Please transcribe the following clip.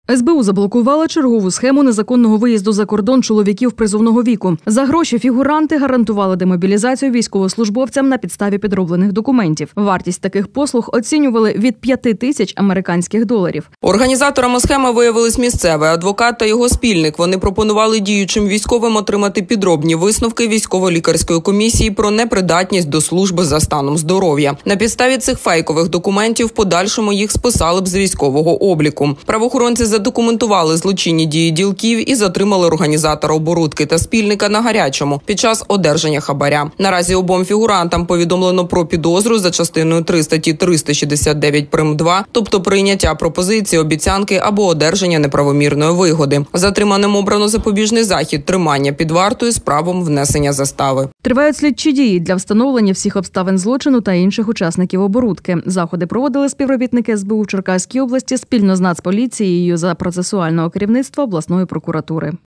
СБУ заблокувала чергову схему незаконного виїзду за кордон чоловіків призовного віку. За гроші фігуранти гарантували демобілізацію військовослужбовцям на підставі підроблених документів. Вартість таких послуг оцінювали від 5 тисяч американських доларів. Організаторами схеми виявились місцевий адвокат та його спільник. Вони пропонували діючим військовим отримати підробні висновки військово-лікарської комісії про непридатність до служби за станом здоров'я. На підставі цих фейкових документів в подальшому їх списали б з військового обліку. Правоохоронці задокументували злочинні дії ділків і затримали організатора оборудки та спільника на гарячому під час одержання хабаря. Наразі обом фігурантам повідомлено про підозру за частиною 3 статті 369 прим. 2, тобто прийняття пропозиції, обіцянки або одержання неправомірної вигоди. Затриманим обрано запобіжний захід тримання під вартою з правом внесення застави. Тривають слідчі дії для встановлення всіх обставин злочину та інших учасників оборудки. Заходи проводили співробітники СБУ в Черкаській області спільно з Нацполіцією за процесуального керівництва обласної прокуратури.